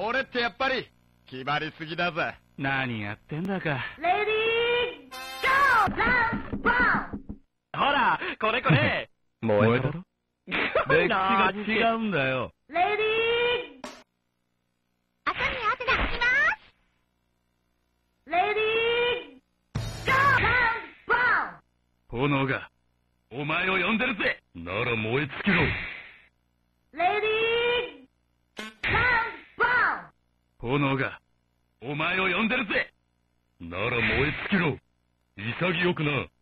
俺ってやっぱり決まりすぎだぜ。 何やってんだか。 レディーゴーダンスボーン。 ほら、これこれ。 燃えたろ。 歴史が違うんだよ。 レディー朝に汗が吹きます。 レディーゴーダンスボーン。 炎がお前を呼んでるぜ。なら燃え尽きろ。 レディーダンスボーン。 炎がお前を呼んでるぜ。なら燃え尽きろ。潔くな。